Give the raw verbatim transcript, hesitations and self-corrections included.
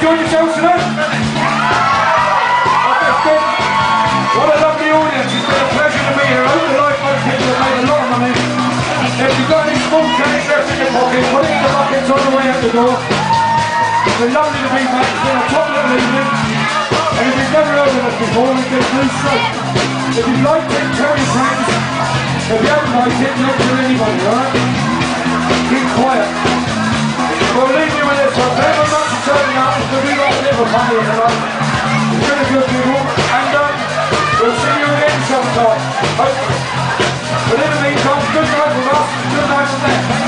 enjoyed yourselves tonight? What a lovely audience. It's been a pleasure to be here. I hope the LifeBoat people have made a lot of money. If you've got any small change left in your pocket, put it in the buckets on the way out the door. It's been lovely to be back. It's been a top little evening. And if you've never heard of us before, we get blue Slate. If you've liked it, tell your friends. If you haven't liked it, don't tell anybody, alright? Keep quiet. We'll leave you with this one. Thank you very much for turning up. It's going to be like a little party tonight. It's been a good people. And um, we'll see you again sometime. But in the meantime, good night from us, good night from them.